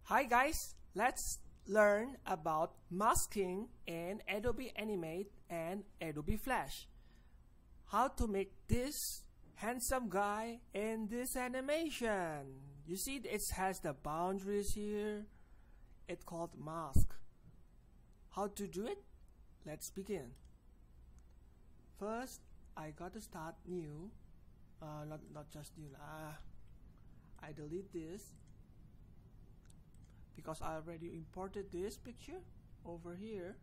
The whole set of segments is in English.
Hi guys, let's learn about masking in Adobe Animate and Adobe Flash. How to make this handsome guy in this animation. You see it has the boundaries here. It's called mask. How to do it? Let's begin. First, I got to start new. Not just new. I delete this because I already imported this picture over here.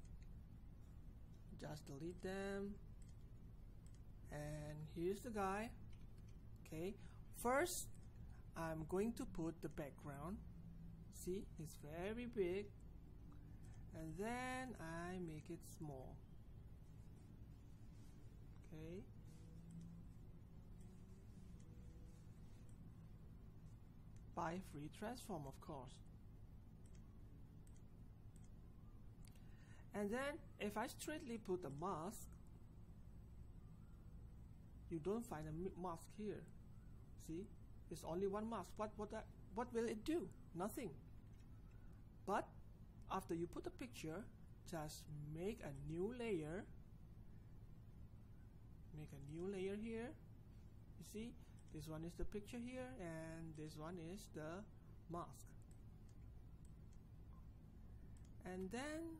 Just delete them, and here's the guy. Okay, first I'm going to put the background. See, it's very big, and then I make it small. Okay, by free transform, of course. And then if I straightly put a mask, you don't find a mask here. See, it's only one mask. What will it do? Nothing. But after you put a picture, just make a new layer. Make a new layer here. You see, this one is the picture here, and this one is the mask. And then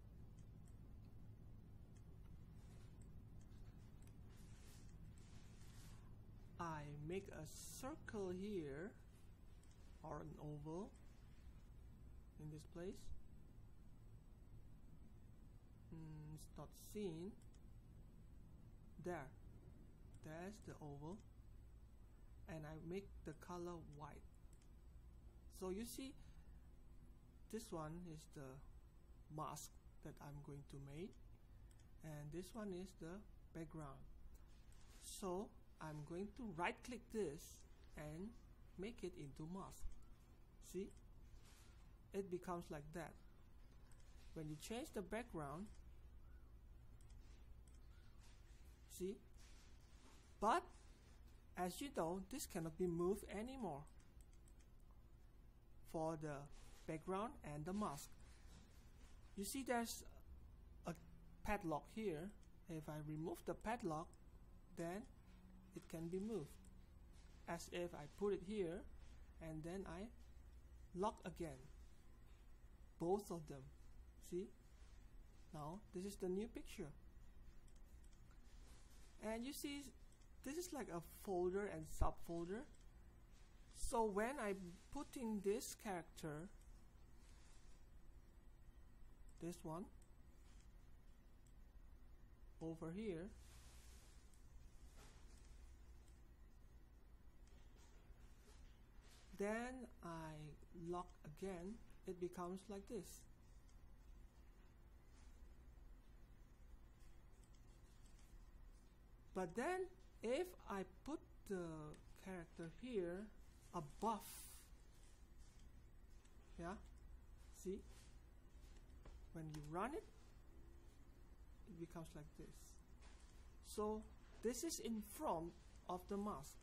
I make a circle here, or an oval in this place. It's not seen. There's the oval, and I make the color white. So you see, this one is the mask that I'm going to make, and this one is the background. So I'm going to right click this and make it into mask. See, it becomes like that. When you change the background, see, but as you know, this cannot be moved anymore for the background and the mask. You see, there's a padlock here. If I remove the padlock, then it can be moved, as if I put it here and then I lock again both of them. See, now this is the new picture, and you see this is like a folder and subfolder. So when I'm putting this character, this one over here, then I lock again, it becomes like this. But then if I put the character here above, yeah, see, when you run it, it becomes like this. So this is in front of the mask.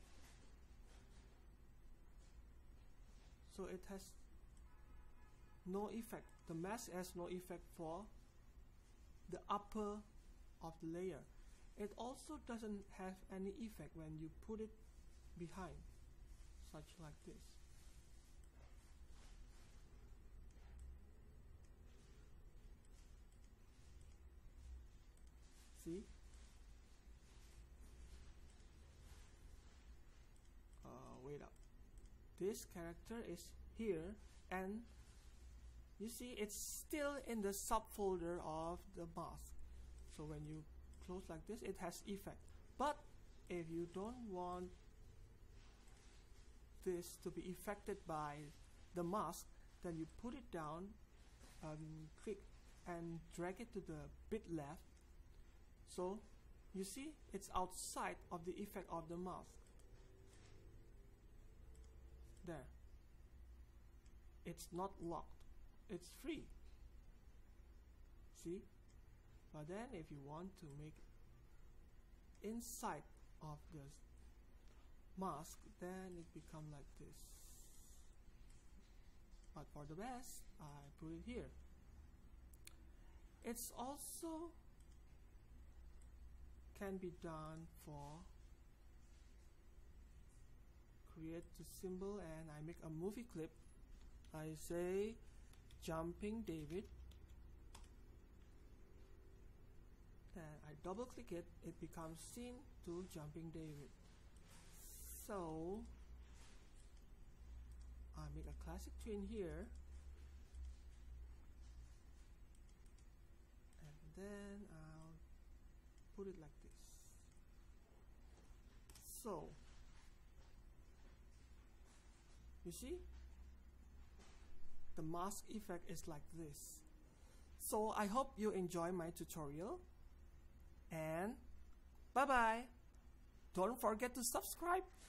So it has no effect. The mask has no effect for the upper of the layer. It also doesn't have any effect when you put it behind, such like this. See? Wait up. This character is here, and you see it's still in the subfolder of the mask. So when you close like this, it has effect. But if you don't want this to be affected by the mask, then you put it down, click and drag it to the bit left. So you see it's outside of the effect of the mask. There, it's not locked, it's free. See? But then if you want to make inside of the mask, then it become like this. But for the best, I put it here. It's also can be done for create the symbol, and I make a movie clip. I say Jumping David, then I double click it, it becomes scene to Jumping David. So I make a classic twin here, and then I'll put it like this. So you see, the mask effect is like this. So I hope you enjoy my tutorial, and bye bye. Don't forget to subscribe.